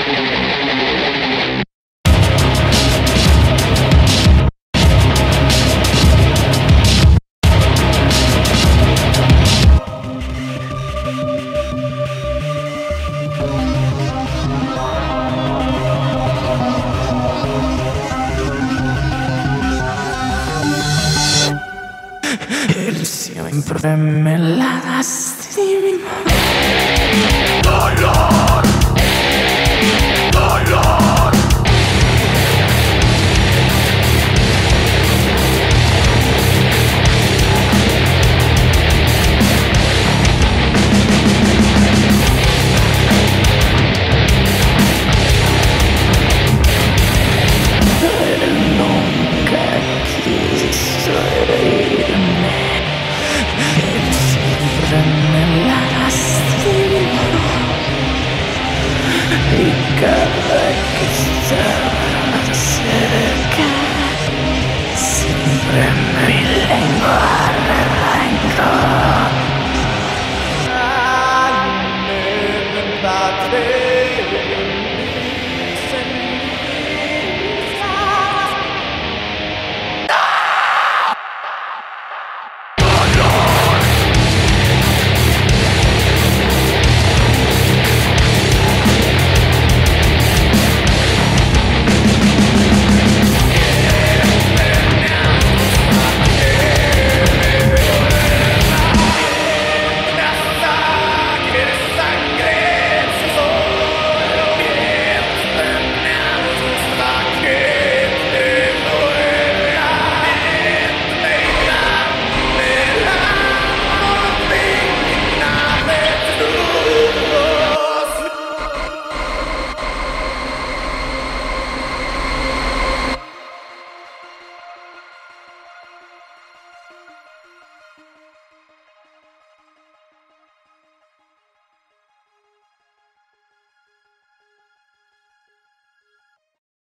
Él siempre me la lastima. Dolor, dolor. Él nunca quiso herirme. Él siempre me la lastima. Y cada que estaba cerca, siempre mi lengua me arrancó. Batré.